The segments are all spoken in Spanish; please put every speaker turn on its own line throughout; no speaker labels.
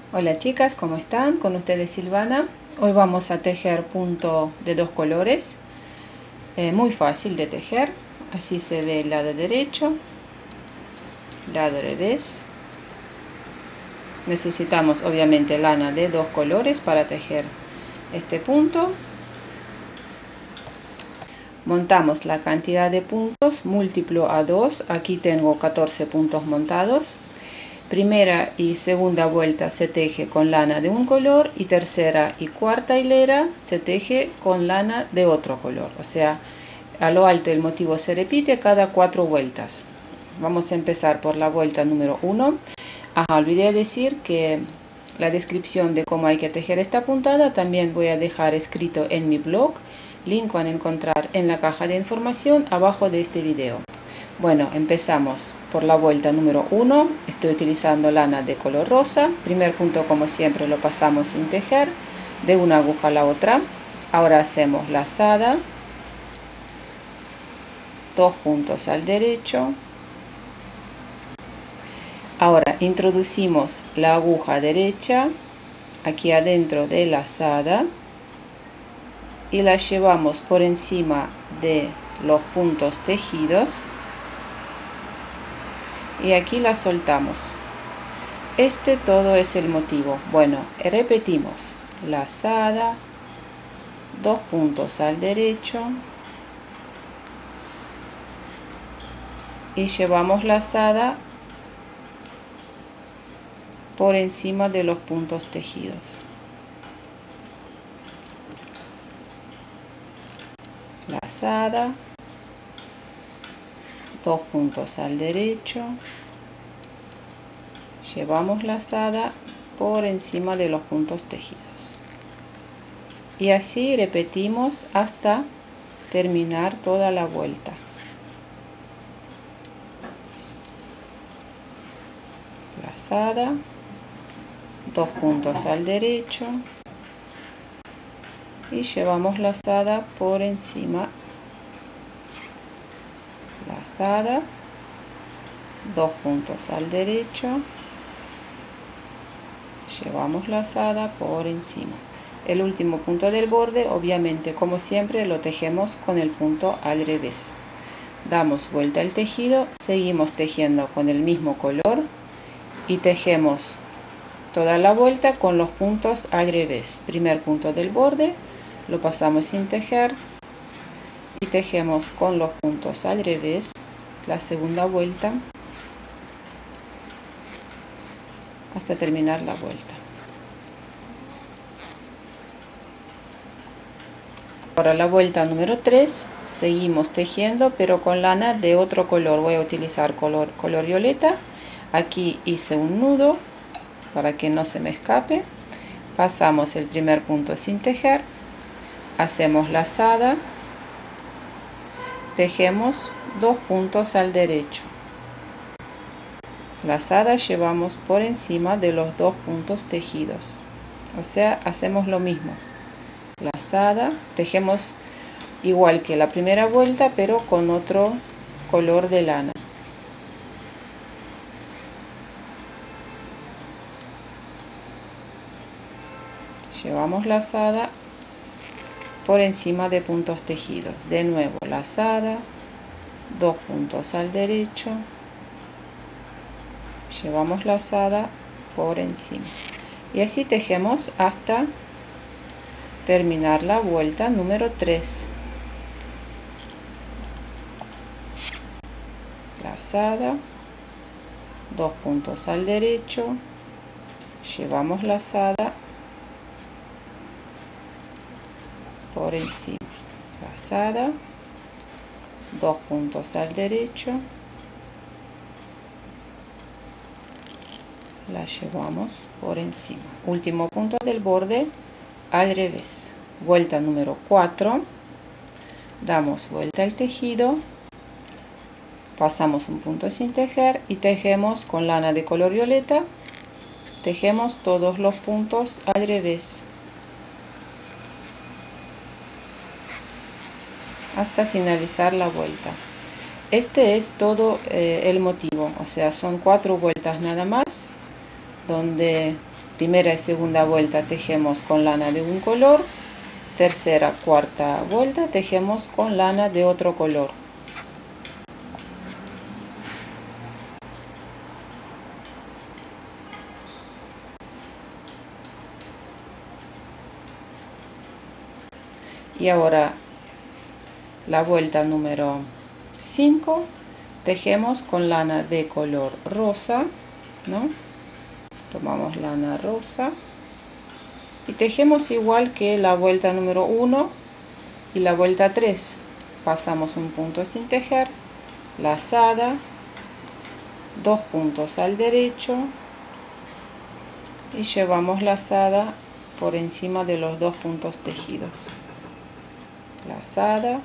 Hola chicas, ¿cómo están? Con ustedes Silvana. Hoy vamos a tejer punto de dos colores. Muy fácil de tejer. Así se ve el lado derecho, lado revés. Necesitamos obviamente lana de dos colores para tejer este punto. Montamos la cantidad de puntos múltiplo a 2. Aquí tengo 14 puntos montados. Primera y segunda vuelta se teje con lana de un color y tercera y cuarta hilera se teje con lana de otro color. O sea, a lo alto el motivo se repite cada 4 vueltas. Vamos a empezar por la vuelta número 1. Olvidé decir que la descripción de cómo hay que tejer esta puntada también voy a dejar escrito en mi blog. Link van a encontrar en la caja de información abajo de este video. Bueno, empezamos por la vuelta número 1. Estoy utilizando lana de color rosa. Primer punto, como siempre, lo pasamos sin tejer de una aguja a la otra. Ahora hacemos lazada, 2 puntos al derecho. Ahora introducimos la aguja derecha aquí adentro de lazada y la llevamos por encima de los puntos tejidos y aquí la soltamos. Todo es el motivo. Bueno, repetimos: lazada, 2 puntos al derecho y llevamos lazada por encima de los puntos tejidos. Lazada, 2 puntos al derecho, llevamos lazada por encima de los puntos tejidos y así repetimos hasta terminar toda la vuelta. Lazada, 2 puntos al derecho y llevamos lazada por encima. Lazada, 2 puntos al derecho, llevamos lazada por encima. El último punto del borde, obviamente, como siempre, lo tejemos con el punto al revés. Damos vuelta al tejido, seguimos tejiendo con el mismo color y tejemos toda la vuelta con los puntos al revés. Primer punto del borde lo pasamos sin tejer y tejemos con los puntos al revés la segunda vuelta hasta terminar la vuelta. Ahora la vuelta número 3 seguimos tejiendo pero con lana de otro color. Voy a utilizar color violeta. Aquí hice un nudo para que no se me escape. Pasamos el primer punto sin tejer, hacemos lazada, tejemos 2 puntos al derecho, lazada, llevamos por encima de los 2 puntos tejidos, o sea, hacemos lo mismo, lazada, tejemos igual que la primera vuelta pero con otro color de lana. Llevamos lazada por encima de puntos tejidos. De nuevo lazada, 2 puntos al derecho, llevamos lazada por encima y así tejemos hasta terminar la vuelta número 3. Lazada, 2 puntos al derecho, llevamos lazada por encima, lazada, 2 puntos al derecho, la llevamos por encima. Último punto del borde al revés. Vuelta número 4, damos vuelta al tejido, pasamos un punto sin tejer y tejemos con lana de color violeta, tejemos todos los puntos al revés hasta finalizar la vuelta. Este es todo el motivo, o sea, son 4 vueltas nada más donde Primera y segunda vuelta tejemos con lana de un color, tercera, cuarta vuelta tejemos con lana de otro color. Y ahora la vuelta número 5 tejemos con lana de color rosa, ¿no? Tomamos lana rosa y tejemos igual que la vuelta número 1 y la vuelta 3. Pasamos un punto sin tejer, lazada, 2 puntos al derecho y llevamos lazada por encima de los 2 puntos tejidos. Lazada,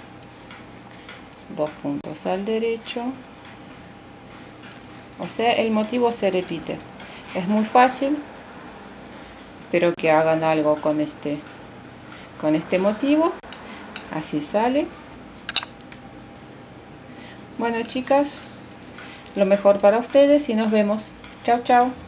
2 puntos al derecho, o sea, el motivo se repite. Es muy fácil, espero que hagan algo con este motivo. Así sale. Bueno, chicas, lo mejor para ustedes y nos vemos. Chao, chao.